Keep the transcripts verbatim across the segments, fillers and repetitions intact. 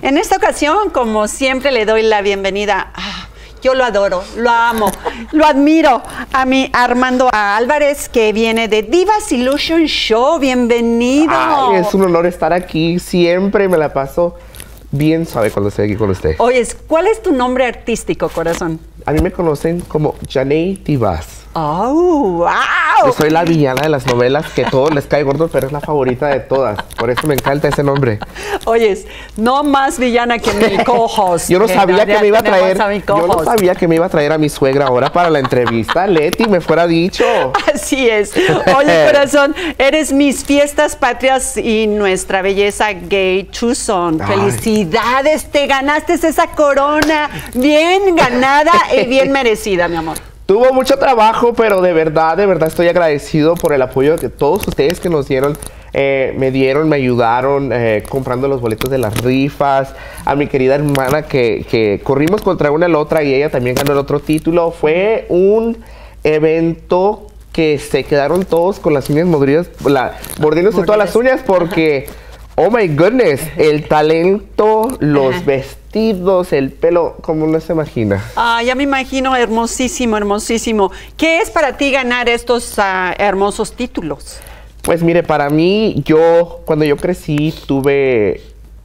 En esta ocasión, como siempre, le doy la bienvenida. Ah, yo lo adoro, lo amo, lo admiro a mi Armando Álvarez, que viene de Divas Illusion Show. Bienvenido. Ay, es un honor estar aquí. Siempre me la paso bien suave cuando estoy aquí con usted. Oye, ¿cuál es tu nombre artístico, corazón? A mí me conocen como Janey Divas. ¡Oh, wow! Yo soy la villana de las novelas que todos les cae gordo, pero es la favorita de todas. Por eso me encanta ese nombre. Oyes, no más villana que mi co-host. Yo no sabía que me iba a traer. A yo no sabía que me iba a traer a mi suegra ahora para la entrevista. Leti, me fuera dicho. Así es. Oye, corazón, eres mis fiestas patrias y nuestra belleza gay Tucson. Felicidades, te ganaste esa corona bien ganada y bien merecida, mi amor. Tuvo mucho trabajo, pero de verdad, de verdad estoy agradecido por el apoyo de todos ustedes que nos dieron, eh, me dieron, me ayudaron eh, comprando los boletos de las rifas. A mi querida hermana que, que corrimos contra una a la otra y ella también ganó el otro título. Fue un evento que se quedaron todos con las uñas mordidas, la, mordiéndose todas las uñas porque... Oh my goodness, el talento, los Ajá. vestidos, el pelo, como no se imagina. Ah, ya me imagino, hermosísimo, hermosísimo. ¿Qué es para ti ganar estos uh, hermosos títulos? Pues mire, para mí, yo, cuando yo crecí, tuve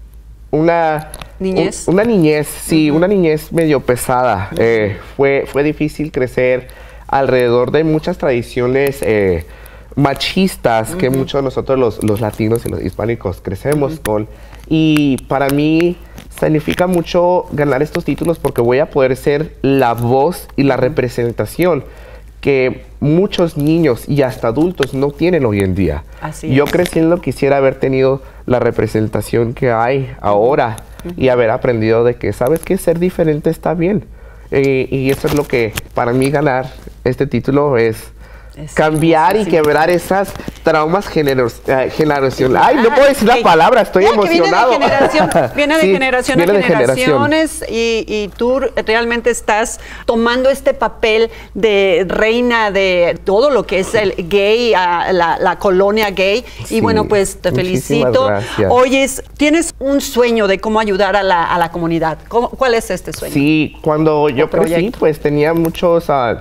una... ¿Niñez? Un, una niñez, sí, uh-huh. una niñez medio pesada. Uh-huh. eh, fue, fue difícil crecer alrededor de muchas tradiciones eh, machistas uh-huh. que muchos de nosotros los, los latinos y los hispánicos crecemos uh-huh. con. Y para mí significa mucho ganar estos títulos porque voy a poder ser la voz y la representación que muchos niños y hasta adultos no tienen hoy en día. Así Yo es. creciendo quisiera haber tenido la representación que hay ahora uh-huh. y haber aprendido de que, ¿sabes qué? Ser diferente está bien. Eh, y eso es lo que para mí ganar este título es... Es cambiar y sí. quebrar esas traumas generos, uh, generacionales. Ay, no puedo decir la palabra, estoy ya, emocionado. Viene de generación, viene de sí, generación viene a de generaciones generación. Y, y tú realmente estás tomando este papel de reina de todo lo que es el gay, uh, la, la colonia gay. Sí, y bueno, pues te felicito. Gracias. Oyes, tienes un sueño de cómo ayudar a la, a la comunidad. ¿Cómo, ¿Cuál es este sueño? Sí, cuando yo crecí, proyecto? pues tenía muchos... Uh,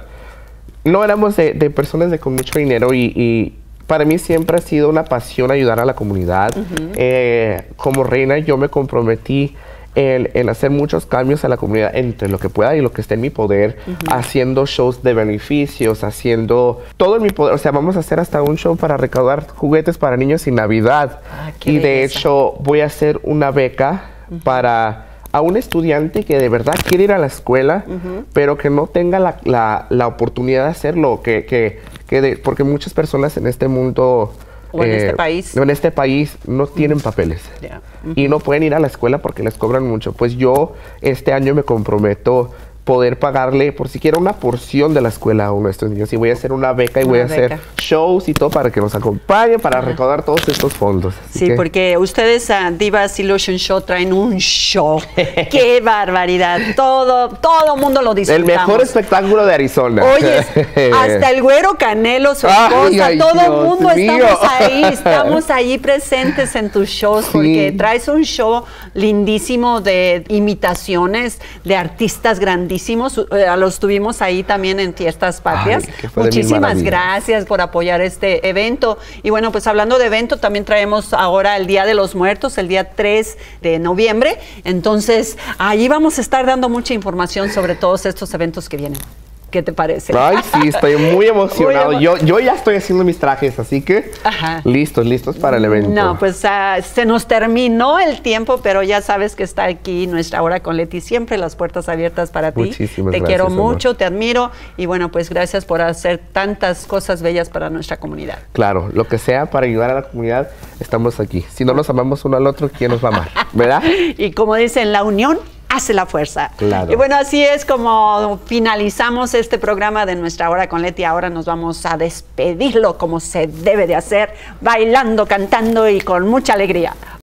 No éramos de, de personas de con mucho dinero y, y para mí siempre ha sido una pasión ayudar a la comunidad. Uh-huh. eh, como reina yo me comprometí en, en hacer muchos cambios a la comunidad entre lo que pueda y lo que esté en mi poder, uh-huh. haciendo shows de beneficios, haciendo todo en mi poder. O sea, vamos a hacer hasta un show para recaudar juguetes para niños en Navidad. Ah, qué y de belleza. hecho voy a hacer una beca uh-huh. para... a un estudiante que de verdad quiere ir a la escuela, uh-huh. pero que no tenga la, la, la oportunidad de hacerlo, que, que, que de, porque muchas personas en este mundo... O en eh, este país. En este país no tienen papeles. Yeah. Uh-huh. Y no pueden ir a la escuela porque les cobran mucho. Pues yo este año me comprometo poder pagarle por siquiera una porción de la escuela a uno de estos niños. Y voy a hacer una beca y una voy a beca. hacer shows y todo para que nos acompañen, para uh-huh. recaudar todos estos fondos. Así sí, que... porque ustedes a uh, Divas Illusion Show traen un show. ¡Qué barbaridad! Todo, todo mundo lo disfrutamos. El mejor espectáculo de Arizona. Oye, hasta el güero Canelo, su esposa, ay, ay, todo el Dios mundo mío. estamos ahí, estamos ahí presentes en tus shows, sí. porque traes un show lindísimo de imitaciones de artistas grandísimos. Eh, los tuvimos ahí también en Fiestas Patrias. Ay, muchísimas gracias por apoyar este evento. Y bueno, pues hablando de evento, también traemos ahora el Día de los Muertos, el día tres de noviembre. Entonces, ahí vamos a estar dando mucha información sobre todos estos eventos que vienen. ¿Qué te parece? Ay, sí, estoy muy emocionado. Muy yo, yo ya estoy haciendo mis trajes, así que Ajá. listos, listos para el evento. No, pues uh, se nos terminó el tiempo, pero ya sabes que está aquí nuestra hora con Leti, siempre las puertas abiertas para ti. Muchísimas te gracias, quiero amor. mucho, te admiro y bueno, pues gracias por hacer tantas cosas bellas para nuestra comunidad. Claro, lo que sea para ayudar a la comunidad, estamos aquí. Si no nos amamos uno al otro, ¿quién nos va a amar? ¿Verdad? Y como dicen, la unión hace la fuerza. Claro. Y bueno, así es como finalizamos este programa de Nuestra Hora con Leti. Ahora nos vamos a despedirlo como se debe de hacer, bailando, cantando y con mucha alegría.